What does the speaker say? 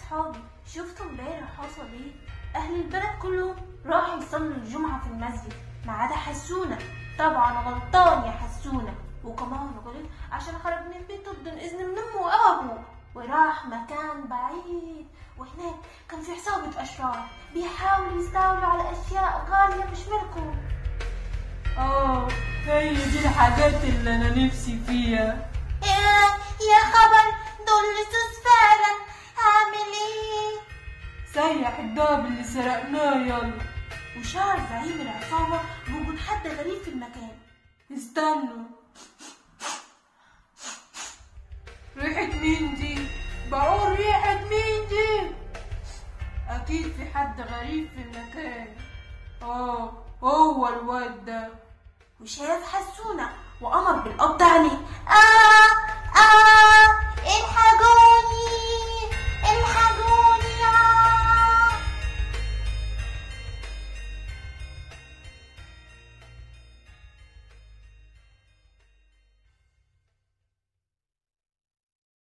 صحابي، شفتوا امبارح حصل ايه؟ اهل البلد كلهم راحوا يصلوا الجمعة في المسجد ما عدا حسونة. طبعا غلطان يا حسونة، وكمان غلط عشان خرج من البيت بدون اذن من امه وابوه وراح مكان بعيد، وهناك كان في عصابة اشرار بيحاولوا يستولوا على اشياء غالية مش ملكهم. هي دي الحاجات اللي انا نفسي فيها. يا خبر، دول لصوص فعلا، هعمل ايه؟ سيح الدهب اللي سرقناه يلا. وشعر زعيم العصابة بوجود حد غريب في المكان. استنوا، ريحة مين دي؟ بقول ريحة مين دي؟ أكيد في حد غريب في المكان. هو الواد ده. وشاف حسونة وأمر بالقبض عليه. الحق